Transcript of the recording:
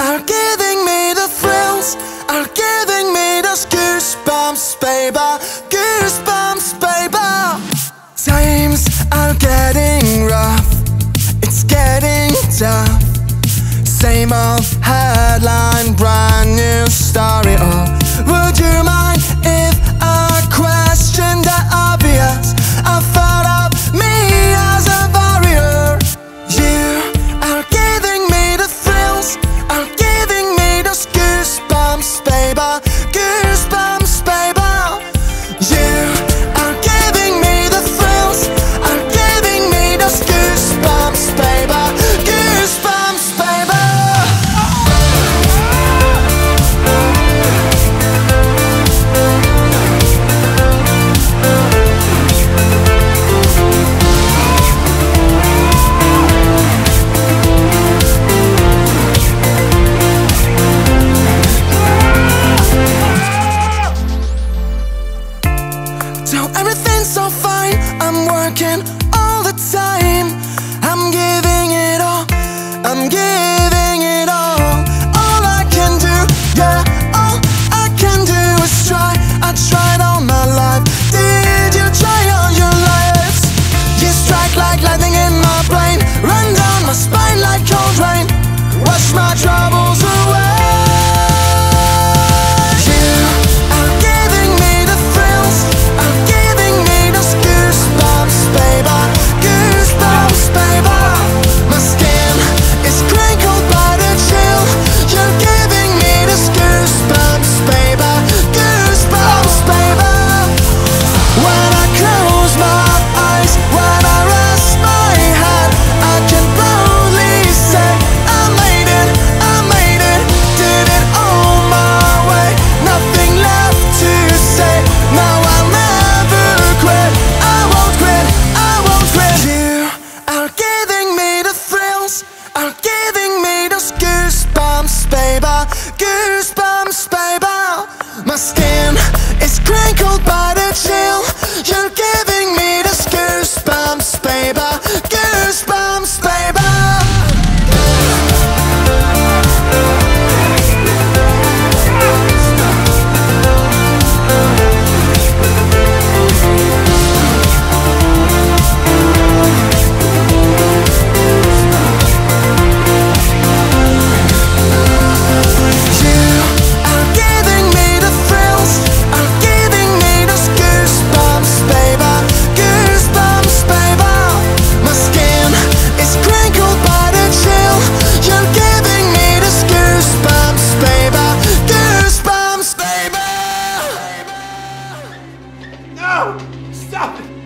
are giving me the thrills, are giving me those goosebumps, baby. Goosebumps, baby. Times are getting rough, it's getting tough. Same old headline, brand new story. Oh, would you mind if I questioned the obvious? I thought of me as a warrior. You are giving me the thrills, are giving me those goosebumps, baby. Goosebumps, baby. You are giving me the thrills, are giving me those goosebumps, baby. Goosebumps, baby. So everything's so fine, I'm working all the time. I'm giving it all, I'm giving it all. All I can do, yeah, all I can do is try. I tried all my life, did you try all your lives? You strike like lightning in my brain, run down my spine like cold rain, wash my troubles away. You are giving me the thrills, are giving me those goosebumps, baby. Goosebumps, baby. My skin is crinkled by the chill. You're giving me those goosebumps, baby. Goosebumps, baby. When I close my eyes, when I rest my head, I can proudly say I made it, I made it. Did it all my way, nothing left to say. Now I'll never quit, I won't quit, I won't quit. You are giving me the thrills, are giving me those goosebumps, baby. Goosebumps, baby. My skin is crinkled by the chill. You're giving me those goosebumps, baby. Goosebumps, baby. You are giving me the thrills, are giving me those goosebumps, baby. Goosebumps, baby. My skin is crinkled by the chill. You're giving me those goosebumps, baby. Goosebumps, baby. No! Stop it!